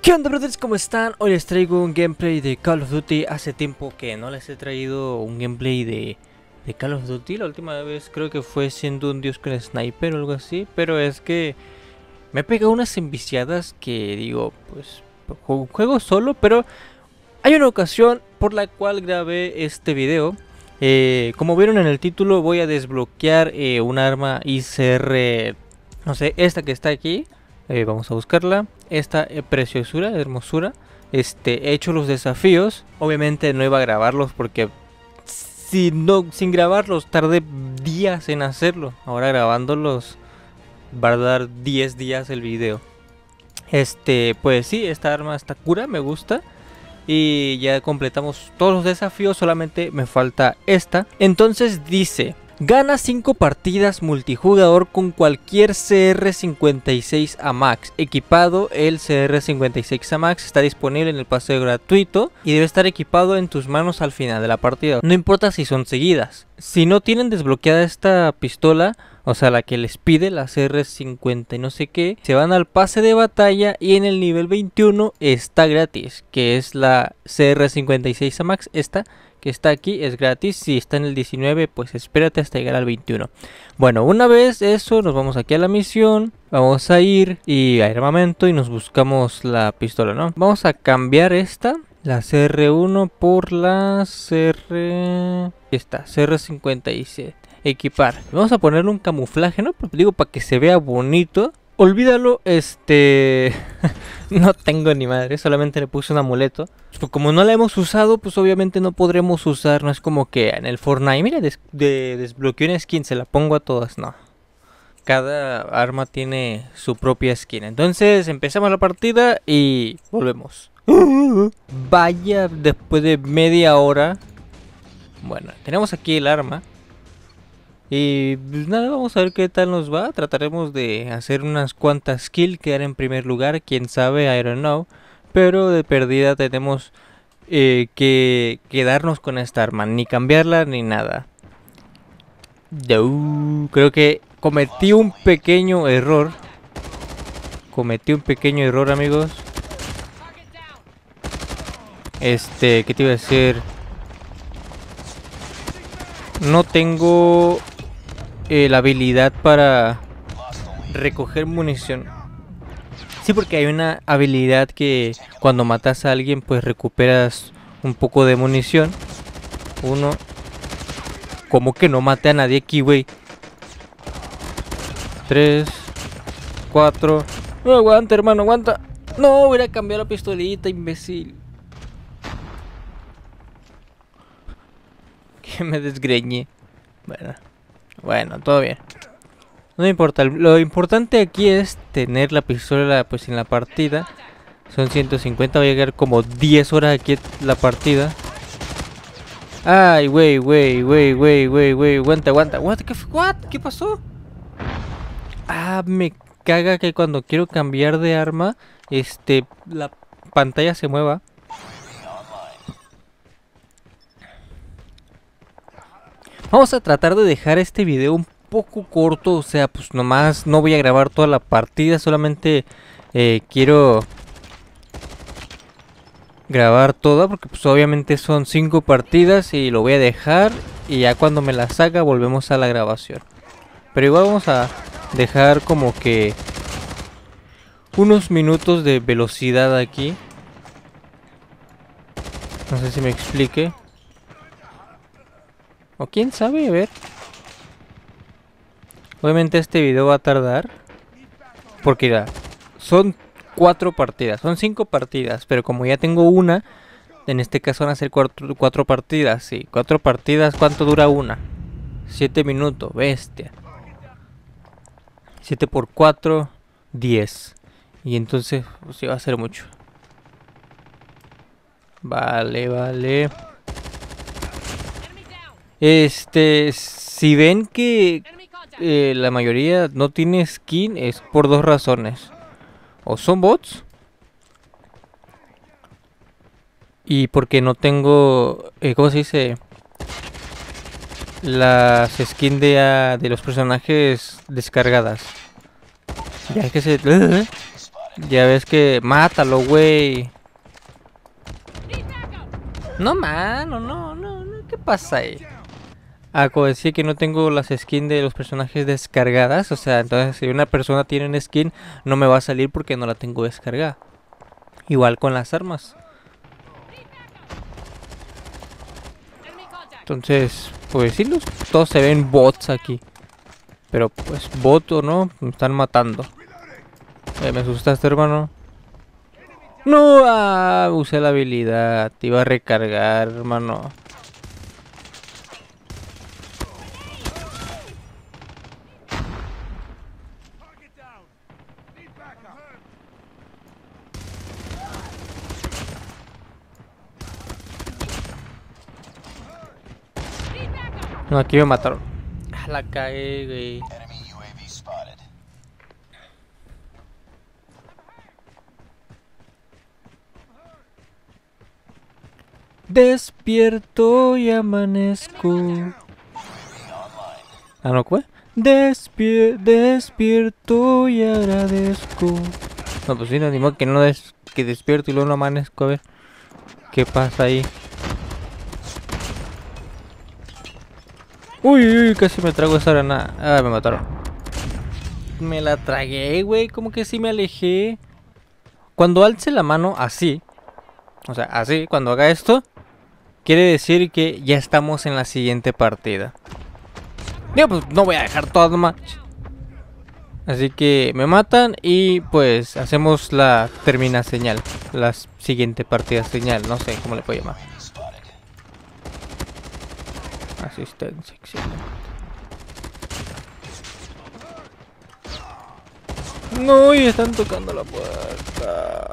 ¿Qué onda, brothers? ¿Cómo están? Hoy les traigo un gameplay de Call of Duty. Hace tiempo que no les he traído un gameplay de Call of Duty. La última vez creo que fue siendo un dios con sniper o algo así. Pero es que me he pegado unas enviciadas que digo, pues juego solo. Pero hay una ocasión por la cual grabé este video. Como vieron en el título, voy a desbloquear un arma ICR, no sé, esta que está aquí. Vamos a buscarla. Esta preciosura, hermosura. He hecho los desafíos. Obviamente no iba a grabarlos porque sin grabarlos tardé días en hacerlo. Ahora grabándolos va a dar 10 días el video. Pues sí, esta arma está cura, me gusta. Y ya completamos todos los desafíos, solamente me falta esta. Entonces dice: gana 5 partidas multijugador con cualquier CR56 AMAX. Equipado, el CR56 AMAX está disponible en el paseo gratuito y debe estar equipado en tus manos al final de la partida. No importa si son seguidas. Si no tienen desbloqueada esta pistola, o sea, la que les pide, la CR50 y no sé qué, se van al pase de batalla y en el nivel 21 está gratis, que es la CR56 AMAX. Esta que está aquí es gratis. Si está en el 19, pues espérate hasta llegar al 21. Bueno, una vez eso, nos vamos aquí a la misión. Vamos a ir y a armamento y nos buscamos la pistola, ¿no? Vamos a cambiar esta, la CR1 por la CR57. Equipar. Vamos a ponerle un camuflaje, ¿no? Digo, para que se vea bonito. Olvídalo, no tengo ni madre, solamente le puse un amuleto. Pues como no la hemos usado, pues obviamente no podremos usar. No es como que en el Fortnite, mira, desbloqueo una skin, se la pongo a todas, no. Cada arma tiene su propia skin. Entonces empezamos la partida y volvemos. Vaya, después de media hora. Bueno, tenemos aquí el arma. Y pues nada, vamos a ver qué tal nos va. Trataremos de hacer unas cuantas kills, quedar en primer lugar, quién sabe, I don't know. Pero de perdida tenemos que quedarnos con esta arma, ni cambiarla ni nada. Creo que cometí un pequeño error. Amigos. ¿Qué te iba a decir? No tengo la habilidad para recoger munición. Sí, porque hay una habilidad que cuando matas a alguien pues recuperas un poco de munición. Como que no mate a nadie aquí, güey. 3, 4. No, aguanta, hermano, aguanta. No, voy a cambiar la pistolita, imbécil. Que me desgreñe. Bueno, todo bien. No importa, lo importante aquí es tener la pistola pues en la partida. Son 150, voy a llegar como 10 horas aquí la partida. Ay, güey, aguanta. ¿Qué pasó? Ah, me caga que cuando quiero cambiar de arma, la pantalla se mueva. Vamos a tratar de dejar este video un poco corto, o sea, pues nomás no voy a grabar toda la partida, solamente quiero grabar toda porque pues obviamente son 5 partidas y lo voy a dejar y ya cuando me las haga volvemos a la grabación. Pero igual vamos a dejar como que unos minutos de velocidad aquí. No sé si me explique. O quién sabe, a ver. Obviamente este video va a tardar. Porque ya son 4 partidas. Son 5 partidas. Pero como ya tengo una, en este caso van a ser 4 partidas. Sí, 4 partidas. ¿Cuánto dura una? 7 minutos, bestia. 7 por 4, 10. Y entonces, pues sí va a ser mucho. Vale. Si ven que la mayoría no tiene skin, es por 2 razones. O son bots, y porque no tengo, ¿cómo se dice? Las skins de los personajes descargadas. Ya es que Ya ves que... Mátalo, güey. No, mano, no. ¿Qué pasa ahí? Ah, como decía que no tengo las skins de los personajes descargadas. O sea, entonces si una persona tiene una skin, no me va a salir porque no la tengo descargada. Igual con las armas. Entonces, pues sí, todos se ven bots aquí. Pero pues bot o no, me están matando. Me asustaste, hermano. No, usé la habilidad. Te iba a recargar, hermano. No, aquí me mataron. La cagué, güey. Despierto y amanezco. Ah, ¿no fue? Despierto y agradezco. No, pues sí, no, ni modo que no que despierto y luego no amanezco. A ver, ¿qué pasa ahí? Uy, casi me trago esa granada. Ah, me mataron. Me la tragué, güey. Como que sí me alejé. Cuando alce la mano así, o sea, así, cuando haga esto, quiere decir que ya estamos en la siguiente partida. Digo, pues no voy a dejar todo más. Así que me matan y pues hacemos la termina señal. La siguiente partida señal, no sé cómo le puedo llamar. Asistencia, excelente. No, y están tocando la puerta.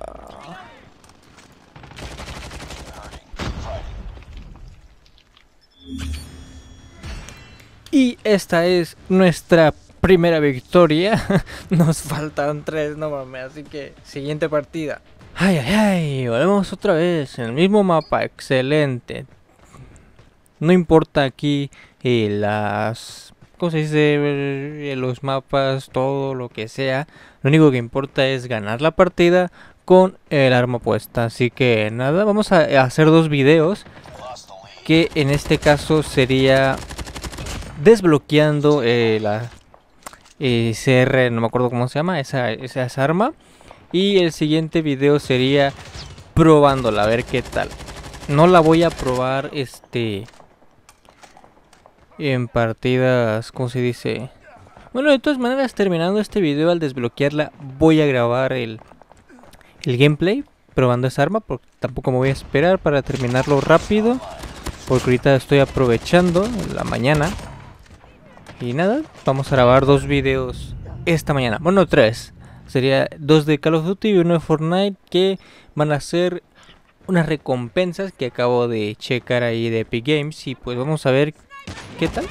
Y esta es nuestra primera victoria. Nos faltan 3, no mames, así que siguiente partida. Ay, volvemos otra vez en el mismo mapa, excelente. No importa aquí las... ¿Cómo se dice? Los mapas, todo lo que sea. Lo único que importa es ganar la partida con el arma puesta. Así que nada, vamos a hacer 2 videos. Que en este caso sería desbloqueando la CR, no me acuerdo cómo se llama, esa arma. Y el siguiente video sería probándola, a ver qué tal. No la voy a probar en partidas, ¿cómo se dice? Bueno, de todas maneras, terminando este video, al desbloquearla, voy a grabar el gameplay probando esa arma, porque tampoco me voy a esperar para terminarlo rápido, porque ahorita estoy aprovechando la mañana. Y nada, vamos a grabar 2 videos esta mañana, bueno, 3. Sería 2 de Call of Duty y 1 de Fortnite, que van a ser unas recompensas que acabo de checar ahí de Epic Games. Y pues vamos a ver qué tal.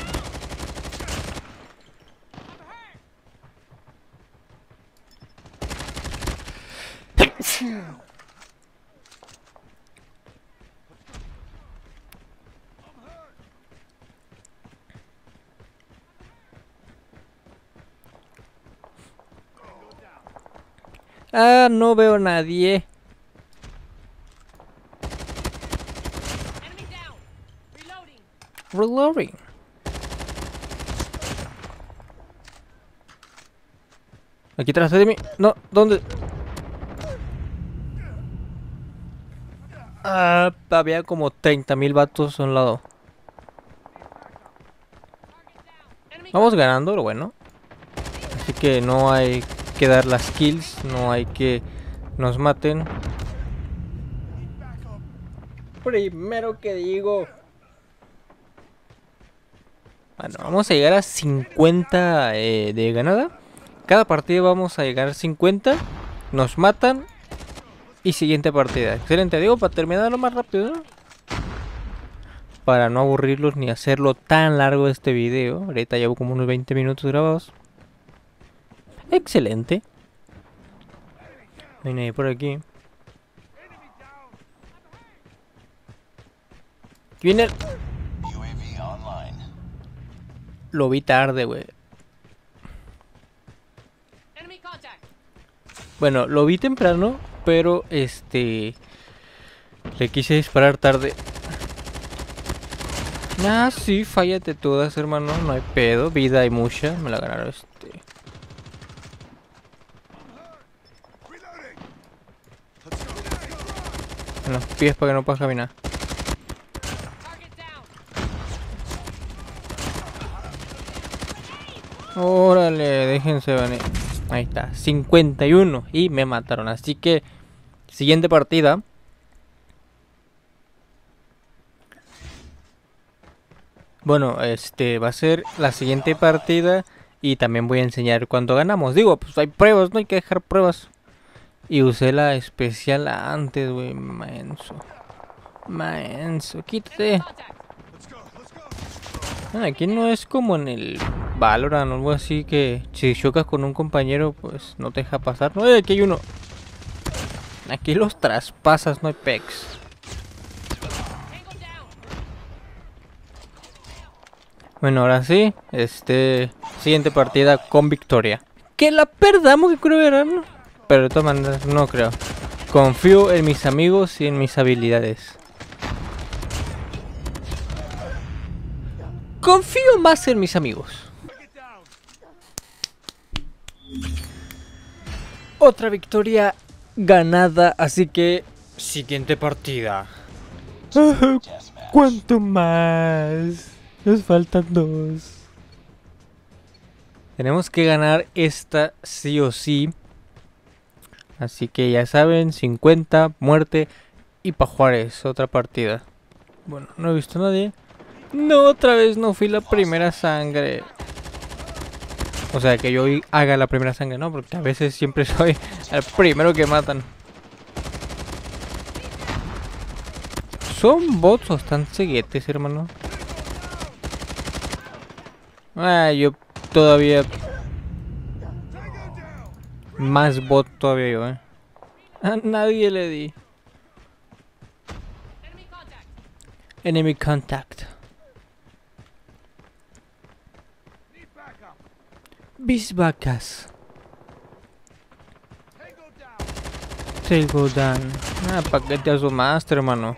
Ah, no veo a nadie. Reloading. Aquí atrás de mí. No, ¿dónde? Ah, había como 30.000 vatos a un lado. Vamos ganando, lo bueno. Así que no hay que dar las kills. No hay que nos maten. Primero que digo. Bueno, vamos a llegar a 50 de ganada. Cada partida vamos a llegar a 50. Nos matan. Y siguiente partida. Excelente, digo, para terminarlo más rápido, ¿no? Para no aburrirlos ni hacerlo tan largo este video. Ahorita llevo como unos 20 minutos grabados. Excelente. No hay nadie por aquí. Viene el... Lo vi tarde, güey. Bueno, lo vi temprano, pero le quise disparar tarde. Ah, sí, fállate todas, hermano, no hay pedo, vida hay mucha, me la ganaron en los pies para que no puedas caminar. Órale, déjense venir. Ahí está, 51 y me mataron, así que siguiente partida. Bueno, va a ser la siguiente partida y también voy a enseñar cuánto ganamos. Digo, pues hay pruebas, no hay que dejar pruebas. Y usé la especial antes, güey, maenso. Maenso, quítate. Aquí no es como en el Valorant o algo así que si chocas con un compañero, pues no te deja pasar. No, aquí hay uno. Aquí los traspasas, no hay pecs. Bueno, ahora sí, siguiente partida con victoria. Que la perdamos, que creo que era, ¿no? Pero de todas maneras, no creo. Confío en mis amigos y en mis habilidades. Confío más en mis amigos. Otra victoria ganada, así que siguiente partida. ¿Cuánto más? Nos faltan 2. Tenemos que ganar esta sí o sí. Así que ya saben, 50, muerte y pa' Juárez, otra partida. Bueno, no he visto a nadie. No, otra vez no fui la primera sangre. O sea, que yo haga la primera sangre, no, porque a veces siempre soy el primero que matan. ¿Son bots o están ceguetes, hermano? Ah, yo todavía... Más bot todavía yo, A nadie le di. Enemy contact. Bisbacas. Tango down. Ah, ¿para qué te asomaste, hermano?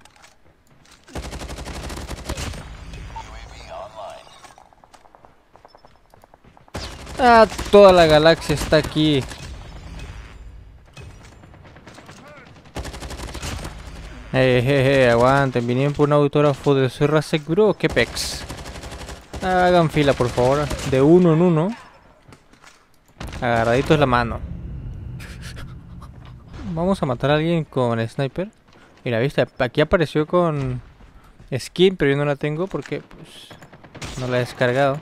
Ah, toda la galaxia está aquí. Aguanten, vinieron por un autógrafo de Soy Rasek Bro, qué pex. Hagan fila, por favor, de uno en uno. Agarraditos la mano. Vamos a matar a alguien con sniper. Mira, viste, aquí apareció con skin, pero yo no la tengo porque pues no la he descargado.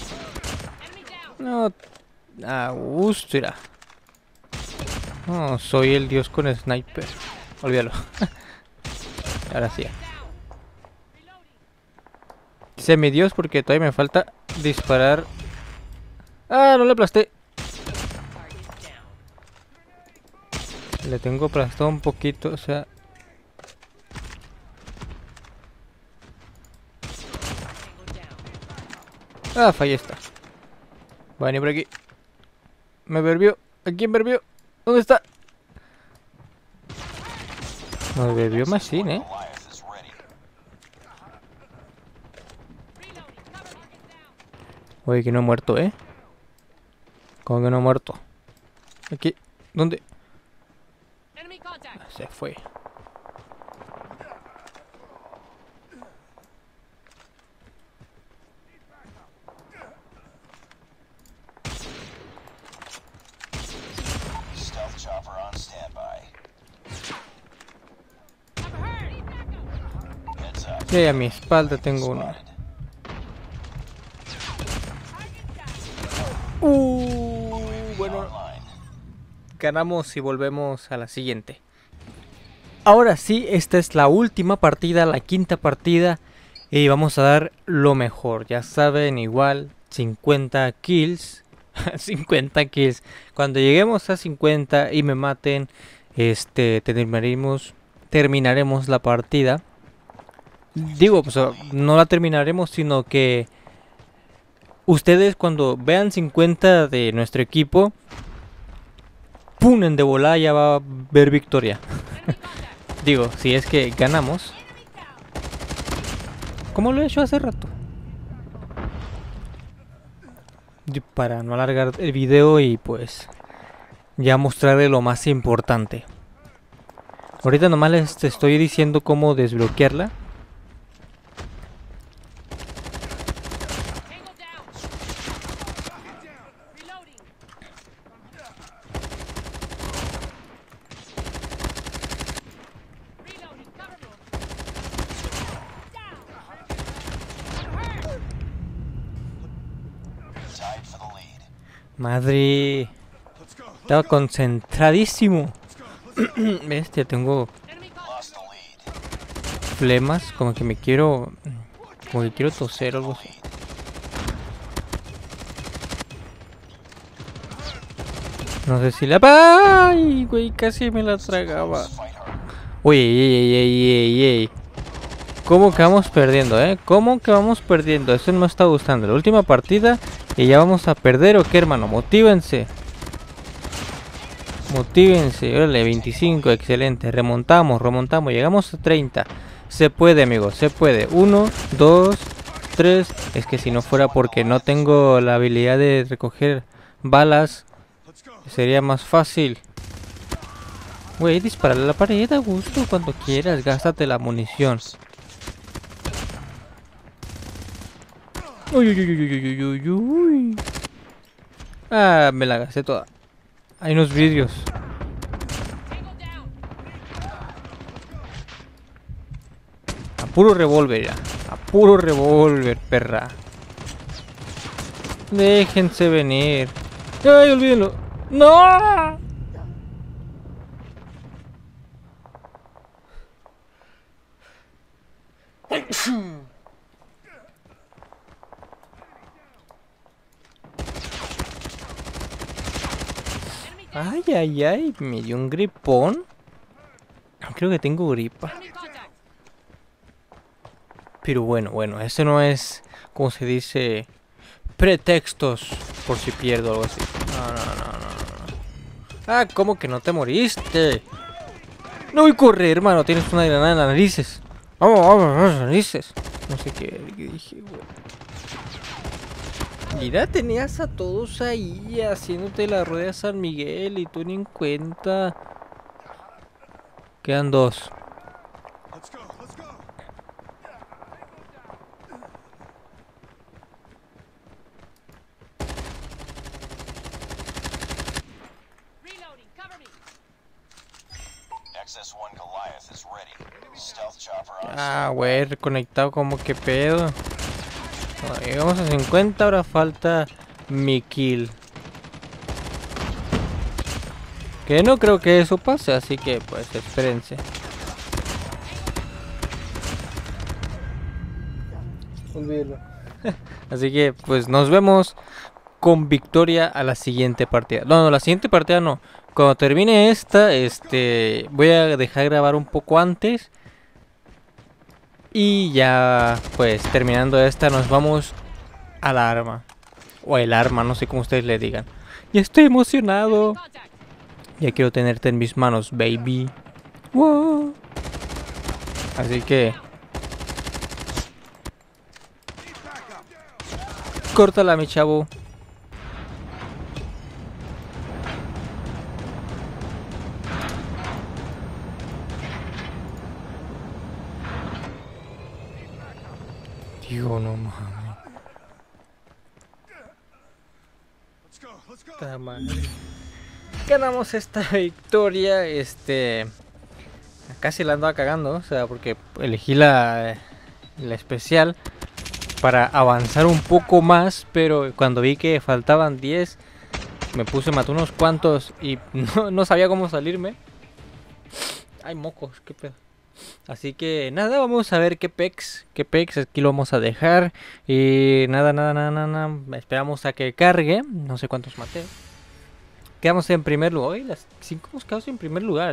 No, a gusto, mira. No, soy el dios con sniper. Olvídalo. Ahora sí. Semi dios porque todavía me falta disparar. Ah, no le aplasté. Le tengo aplastado un poquito, o sea. Ah, fallé esta. Voy a venir por aquí. Me verbió. ¿A quién verbió? ¿Dónde está? Nos verbió Machine, Oye, que no ha muerto, ¿Cómo que no ha muerto? Aquí. ¿Dónde? Ah, se fue. Y a mi espalda tengo uno. Bueno, ganamos y volvemos a la siguiente. Ahora sí, esta es la última partida, la quinta partida. Y vamos a dar lo mejor. Ya saben, igual, 50 kills. 50 kills. Cuando lleguemos a 50 y me maten, terminaremos la partida. Digo, pues no la terminaremos, sino que ustedes cuando vean 50 de nuestro equipo, ¡pum! En de volada ya va a haber victoria. Digo, si es que ganamos. ¿Cómo lo he hecho hace rato? Y para no alargar el video y pues ya mostrarle lo más importante. Ahorita nomás les estoy diciendo cómo desbloquearla. Madre, estaba concentradísimo. Bestia, tengo flemas, como que quiero toser o algo así. No sé si la... ¡Ay, güey! Casi me la tragaba. Uy, ey. ¿Cómo que vamos perdiendo, ¿Cómo que vamos perdiendo? Eso no me está gustando. La última partida y ya vamos a perder, ¿o qué, hermano? Motívense. Motívense. Órale, 25, excelente. Remontamos. Llegamos a 30. Se puede, amigos, se puede. 1, 2, 3. Es que si no fuera porque no tengo la habilidad de recoger balas, sería más fácil. Güey, dispararle a la pared a gusto cuando quieras. Gástate la munición. Uy. Ah, me la gasté toda. Hay unos vidrios. A puro revólver ya. A puro revólver, perra. Déjense venir. Ay, olvídenlo. ¡No! Ay, me dio un gripón. Creo que tengo gripa. Pero bueno, eso no es, como se dice, pretextos por si pierdo o algo así. No. Ah, ¿cómo que no te moriste? No voy a correr, hermano, tienes una granada en las narices. Vamos, las narices. No sé qué dije, güey. Mira, tenías a todos ahí haciéndote la rueda de San Miguel y tú ni en cuenta. Quedan 2. Ah, güey, reconectado como que pedo. Llegamos a 50, ahora falta mi kill. Que no creo que eso pase, así que pues espérense. Olvídalo. Así que pues nos vemos con victoria a la siguiente partida. No, la siguiente partida no. Cuando termine esta, voy a dejar grabar un poco antes. Y ya, pues terminando esta, nos vamos al arma. O el arma, no sé cómo ustedes le digan. Y estoy emocionado. Ya quiero tenerte en mis manos, baby. Wow. Así que... córtala, mi chavo. Digo, no mames. Ganamos esta victoria. Casi la andaba cagando. O sea, porque elegí la especial para avanzar un poco más. Pero cuando vi que faltaban 10, me puse, maté unos cuantos y no sabía cómo salirme. Ay, mocos, qué pedo. Así que nada, vamos a ver qué pex aquí lo vamos a dejar. Y nada, esperamos a que cargue. No sé cuántos maté. Quedamos en primer lugar. Hoy las 5 hemos quedado en primer lugar,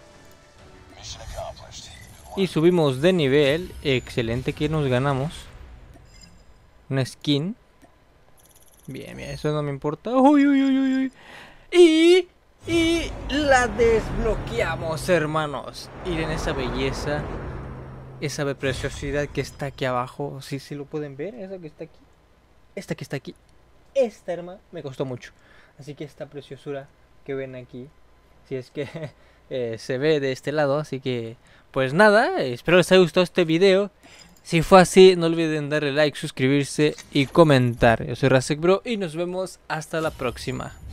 Y subimos de nivel. Excelente, que nos ganamos una skin. Bien, eso no me importa. Uy. Y Y la desbloqueamos, hermanos. Miren esa belleza, esa preciosidad que está aquí abajo. Si lo pueden ver, esa que está aquí. Esta que está aquí. Esta, hermano, me costó mucho. Así que esta preciosura que ven aquí, si es que se ve de este lado. Así que, pues nada, espero les haya gustado este video. Si fue así, no olviden darle like, suscribirse y comentar. Yo soy Rasek Bro y nos vemos hasta la próxima.